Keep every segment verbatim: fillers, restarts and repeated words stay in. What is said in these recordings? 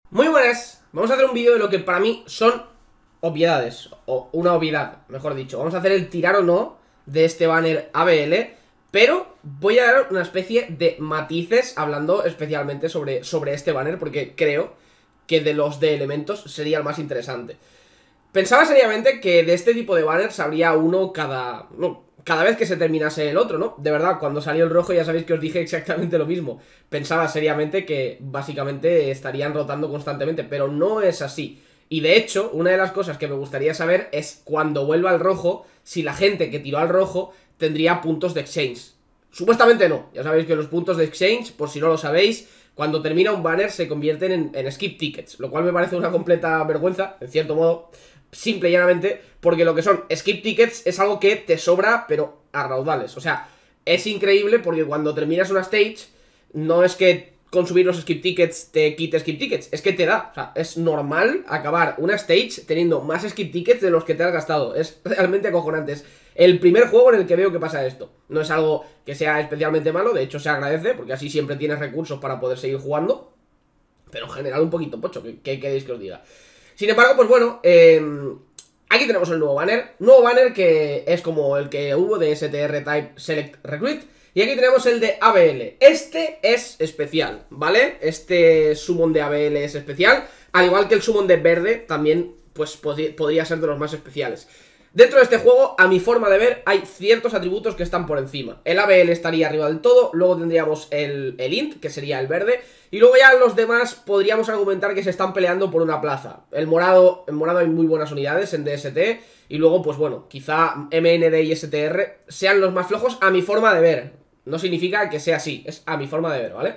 Muy buenas, vamos a hacer un vídeo de lo que para mí son obviedades, o una obviedad, mejor dicho. Vamos a hacer el tirar o no de este banner A B L, pero voy a dar una especie de matices hablando especialmente sobre, sobre este banner, porque creo que de los de elementos sería el más interesante. Pensaba seriamente que de este tipo de banners habría uno cada... No, cada vez que se terminase el otro, ¿no? De verdad, cuando salió el rojo ya sabéis que os dije exactamente lo mismo. Pensaba seriamente que básicamente estarían rotando constantemente, pero no es así. Y de hecho, una de las cosas que me gustaría saber es cuando vuelva el rojo, si la gente que tiró al rojo tendría puntos de exchange. Supuestamente no, ya sabéis que los puntos de exchange, por si no lo sabéis, cuando termina un banner se convierten en, en skip tickets, lo cual me parece una completa vergüenza, en cierto modo. Simple y llanamente porque lo que son skip tickets es algo que te sobra, pero a raudales. O sea, es increíble porque cuando terminas una stage, no es que consumir los skip tickets te quite skip tickets, es que te da. O sea, es normal acabar una stage teniendo más skip tickets de los que te has gastado. Es realmente acojonante. Es el primer juego en el que veo que pasa esto. No es algo que sea especialmente malo, de hecho se agradece, porque así siempre tienes recursos para poder seguir jugando. Pero en general un poquito pocho, ¿qué, qué queréis que os diga? Sin embargo, pues bueno, eh, aquí tenemos el nuevo banner. Nuevo banner que es como el que hubo de S T R Type Select Recruit. Y aquí tenemos el de A B L. Este es especial, ¿vale? Este summon de A B L es especial. Al igual que el summon de verde, también pues pod podría ser de los más especiales. Dentro de este juego, a mi forma de ver, hay ciertos atributos que están por encima. El A B L estaría arriba del todo, luego tendríamos el, el int, que sería el verde, y luego ya los demás podríamos argumentar que se están peleando por una plaza. El morado, en morado hay muy buenas unidades en D S T, y luego, pues bueno, quizá M N D y S T R sean los más flojos a mi forma de ver. No significa que sea así, es a mi forma de ver, ¿vale?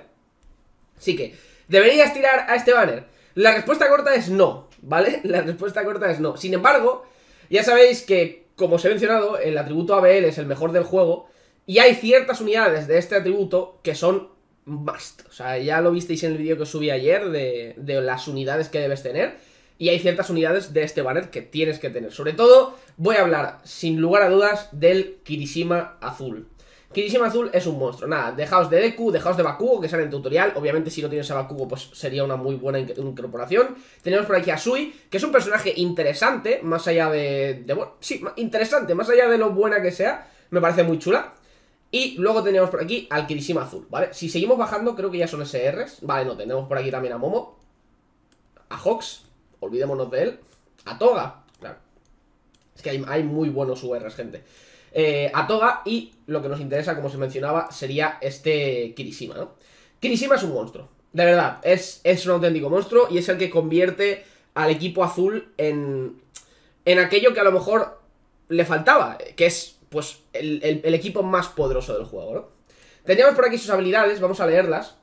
Así que, ¿deberías tirar a este banner? La respuesta corta es no, ¿vale? La respuesta corta es no. Sin embargo, ya sabéis que, como os he mencionado, el atributo A B L es el mejor del juego y hay ciertas unidades de este atributo que son must. O sea, ya lo visteis en el vídeo que os subí ayer de, de las unidades que debes tener. Y hay ciertas unidades de este banner que tienes que tener. Sobre todo, voy a hablar, sin lugar a dudas, del Kirishima azul. Kirishima azul es un monstruo. Nada, dejaos de Deku, dejaos de Bakugo, que sale en tutorial. Obviamente si no tienes a Bakugo, pues sería una muy buena incorporación. Tenemos por aquí a Sui, que es un personaje interesante, más allá de... de bueno, sí, interesante, más allá de lo buena que sea. Me parece muy chula. Y luego tenemos por aquí al Kirishima azul, ¿vale? Si seguimos bajando, creo que ya son S Rs. Vale, no, tenemos por aquí también a Momo, a Hawks, olvidémonos de él, a Toga, claro. Es que hay, hay muy buenos U Rs, gente. Eh, a Toga, y lo que nos interesa, como se mencionaba, sería este Kirishima, ¿no? Kirishima es un monstruo, de verdad, es, es un auténtico monstruo y es el que convierte al equipo azul en, en aquello que a lo mejor le faltaba, que es, pues, el, el, el equipo más poderoso del juego, ¿no? Teníamos por aquí sus habilidades, vamos a leerlas.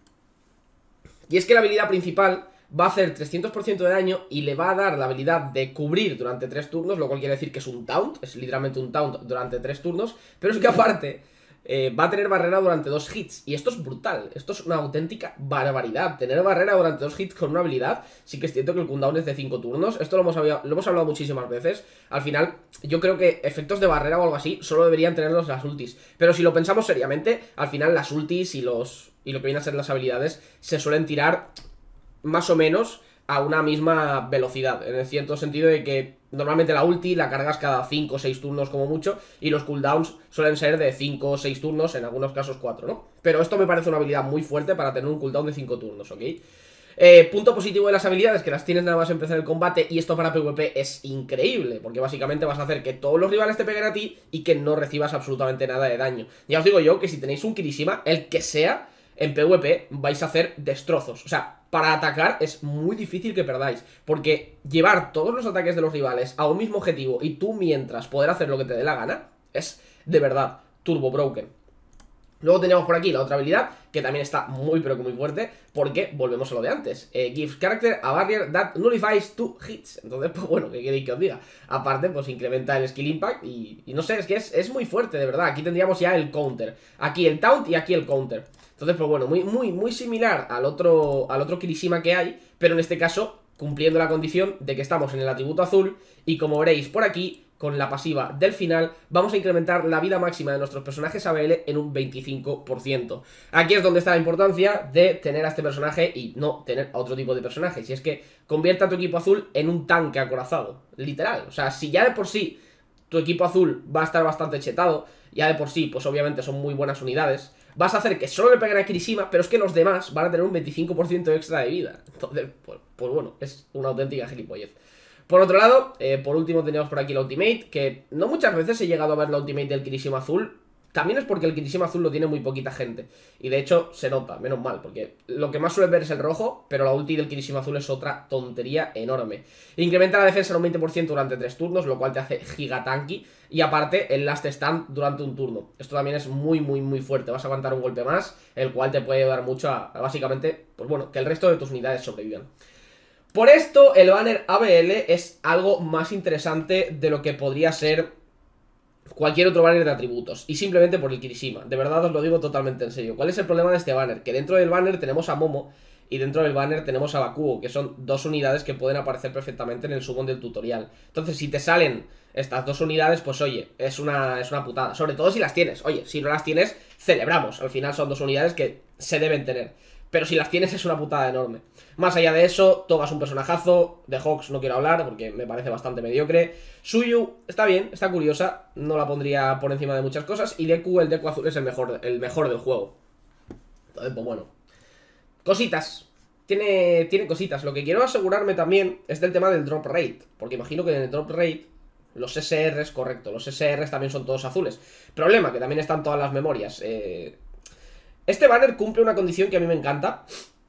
Y es que la habilidad principal va a hacer trescientos por ciento de daño y le va a dar la habilidad de cubrir durante tres turnos, lo cual quiere decir que es un taunt, es literalmente un taunt durante tres turnos, pero es que aparte eh, va a tener barrera durante dos hits, y esto es brutal, esto es una auténtica barbaridad, tener barrera durante dos hits con una habilidad. Sí que es cierto que el cooldown es de cinco turnos, esto lo hemos, hablado, lo hemos hablado muchísimas veces. Al final, yo creo que efectos de barrera o algo así solo deberían tenerlos las ultis, pero si lo pensamos seriamente, al final las ultis y los y lo que vienen a ser las habilidades se suelen tirar más o menos a una misma velocidad, en el cierto sentido de que normalmente la ulti la cargas cada cinco o seis turnos como mucho, y los cooldowns suelen ser de cinco o seis turnos, en algunos casos cuatro, ¿no? Pero esto me parece una habilidad muy fuerte para tener un cooldown de cinco turnos, ¿ok? Eh, punto positivo de las habilidades, que las tienes nada más empezar el combate, y esto para PvP es increíble, porque básicamente vas a hacer que todos los rivales te peguen a ti y que no recibas absolutamente nada de daño. Ya os digo yo que si tenéis un Kirishima, el que sea, en PvP vais a hacer destrozos. O sea, para atacar es muy difícil que perdáis, porque llevar todos los ataques de los rivales a un mismo objetivo y tú mientras poder hacer lo que te dé la gana es de verdad turbo broken. Luego tenemos por aquí la otra habilidad, que también está muy pero que muy fuerte, porque volvemos a lo de antes. eh, Gives character a barrier that nullifies two hits. Entonces, pues bueno, ¿qué queréis que os diga? Aparte, pues incrementa el skill impact y, y no sé, es que es, es muy fuerte, de verdad. Aquí tendríamos ya el counter, aquí el taunt y aquí el counter. Entonces, pues bueno, muy, muy, muy similar al otro, al otro Kirishima que hay, pero en este caso cumpliendo la condición de que estamos en el atributo azul, y como veréis por aquí, con la pasiva del final, vamos a incrementar la vida máxima de nuestros personajes A B L en un veinticinco por ciento. Aquí es donde está la importancia de tener a este personaje y no tener a otro tipo de personajes. Y es que convierte a tu equipo azul en un tanque acorazado, literal. O sea, si ya de por sí tu equipo azul va a estar bastante chetado, ya de por sí, pues obviamente son muy buenas unidades, vas a hacer que solo le peguen a Kirishima, pero es que los demás van a tener un veinticinco por ciento extra de vida. Entonces, pues, pues bueno, es una auténtica gilipollez. Por otro lado, eh, por último tenemos por aquí la ultimate, que no muchas veces he llegado a ver la ultimate del Kirishima azul. También es porque el Kirishima azul lo tiene muy poquita gente. Y de hecho se nota, menos mal, porque lo que más suele ver es el rojo, pero la ulti del Kirishima azul es otra tontería enorme. Incrementa la defensa en un veinte por ciento durante tres turnos, lo cual te hace gigatanky. Y aparte, el last stand durante un turno. Esto también es muy, muy, muy fuerte. Vas a aguantar un golpe más, el cual te puede ayudar mucho a, a básicamente, pues bueno, que el resto de tus unidades sobrevivan. Por esto, el banner A B L es algo más interesante de lo que podría ser cualquier otro banner de atributos. Y simplemente por el Kirishima. De verdad os lo digo totalmente en serio. ¿Cuál es el problema de este banner? Que dentro del banner tenemos a Momo y dentro del banner tenemos a Bakugo, que son dos unidades que pueden aparecer perfectamente en el summon del tutorial. Entonces, si te salen estas dos unidades, pues oye, es una, es una putada. Sobre todo si las tienes. Oye, si no las tienes, celebramos. Al final son dos unidades que se deben tener. Pero si las tienes es una putada enorme. Más allá de eso, Toga es un personajazo. De Hawks no quiero hablar porque me parece bastante mediocre. Suyu está bien, está curiosa. No la pondría por encima de muchas cosas. Y Deku, el Deku azul es el mejor, el mejor del juego. Entonces, pues bueno. Cositas. Tiene, tiene cositas. Lo que quiero asegurarme también es del tema del drop rate. Porque imagino que en el drop rate los S Rs, correcto, los S Rs también son todos azules. Problema, que también están todas las memorias. Eh... Este banner cumple una condición que a mí me encanta.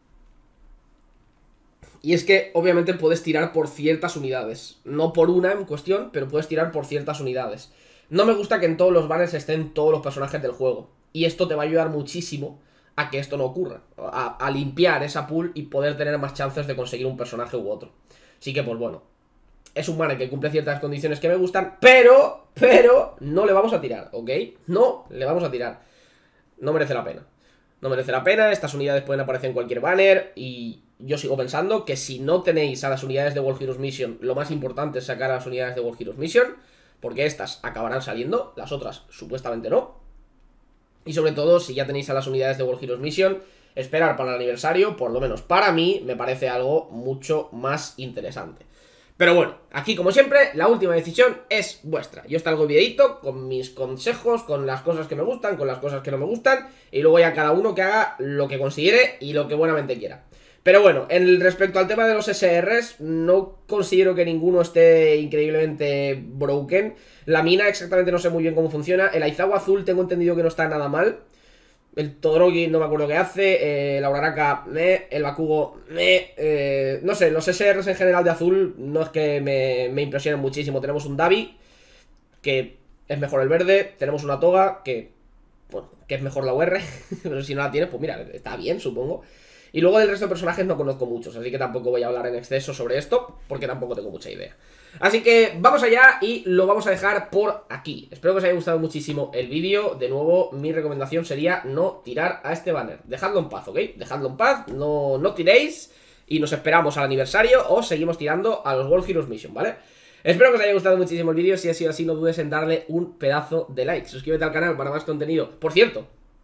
Y es que obviamente puedes tirar por ciertas unidades. No por una en cuestión, pero puedes tirar por ciertas unidades. No me gusta que en todos los banners estén todos los personajes del juego. Y esto te va a ayudar muchísimo a que esto no ocurra. A, a limpiar esa pool y poder tener más chances de conseguir un personaje u otro. Así que pues bueno. Es un banner que cumple ciertas condiciones que me gustan, pero, pero, no le vamos a tirar, ¿ok? No le vamos a tirar. No merece la pena. No merece la pena, estas unidades pueden aparecer en cualquier banner. Y yo sigo pensando que si no tenéis a las unidades de World Heroes Mission, lo más importante es sacar a las unidades de World Heroes Mission, porque estas acabarán saliendo, las otras supuestamente no. Y sobre todo, si ya tenéis a las unidades de World Heroes Mission, esperar para el aniversario, por lo menos para mí, me parece algo mucho más interesante. Pero bueno, aquí como siempre, la última decisión es vuestra. Yo os traigo el videito con mis consejos, con las cosas que me gustan, con las cosas que no me gustan, y luego ya cada uno que haga lo que considere y lo que buenamente quiera. Pero bueno, en el, respecto al tema de los S Rs, no considero que ninguno esté increíblemente broken. La mina exactamente no sé muy bien cómo funciona. El Aizawa azul tengo entendido que no está nada mal. El Todoroki no me acuerdo qué hace, eh, la Uraraka, meh, el Bakugo, meh, eh, no sé, los S Rs en general de azul no es que me, me impresionen muchísimo. Tenemos un Dabi, que es mejor el verde, tenemos una Toga, que, bueno, que es mejor la U R, pero si no la tienes, pues mira, está bien, supongo. Y luego del resto de personajes no conozco muchos, así que tampoco voy a hablar en exceso sobre esto, porque tampoco tengo mucha idea. Así que vamos allá y lo vamos a dejar por aquí. Espero que os haya gustado muchísimo el vídeo. De nuevo, mi recomendación sería no tirar a este banner. Dejadlo en paz, ¿ok? Dejadlo en paz, no, no tiréis y nos esperamos al aniversario o seguimos tirando a los World Heroes Mission, ¿vale? Espero que os haya gustado muchísimo el vídeo. Si ha sido así, no dudes en darle un pedazo de like. Suscríbete al canal para más contenido. Por cierto,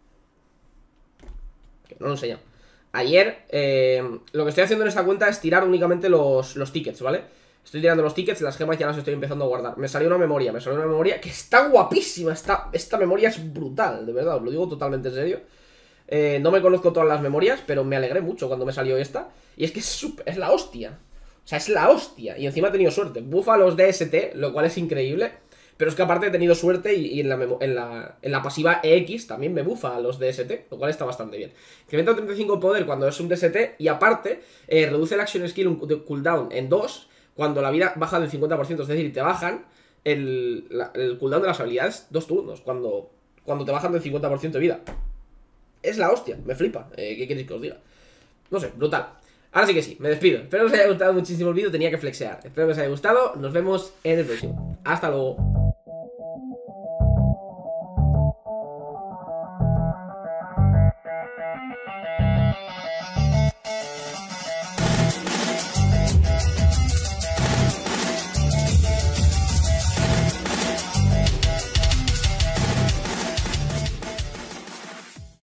que no lo he enseñado. Ayer, eh, lo que estoy haciendo en esta cuenta es tirar únicamente los, los tickets, ¿vale? Estoy tirando los tickets, las gemas ya las estoy empezando a guardar. Me salió una memoria, me salió una memoria que está guapísima. Esta, esta memoria es brutal, de verdad, os lo digo totalmente en serio. eh, No me conozco todas las memorias, pero me alegré mucho cuando me salió esta. Y es que es, super, es la hostia. O sea, es la hostia. Y encima he tenido suerte. Bufa los D S T, lo cual es increíble. Pero es que aparte he tenido suerte y, y en, la en, la, en la pasiva E X también me bufa a los D S T, lo cual está bastante bien. Incrementa treinta y cinco poder cuando es un D S T y aparte eh, reduce el action skill un cooldown en dos cuando la vida baja del cincuenta por ciento, es decir, te bajan el, la, el cooldown de las habilidades dos turnos cuando, cuando te bajan del cincuenta por ciento de vida. Es la hostia, me flipa, eh, ¿qué queréis que os diga? No sé, brutal. Ahora sí que sí, me despido. Espero que os haya gustado muchísimo el vídeo, tenía que flexear. Espero que os haya gustado, nos vemos en el próximo. Hasta luego.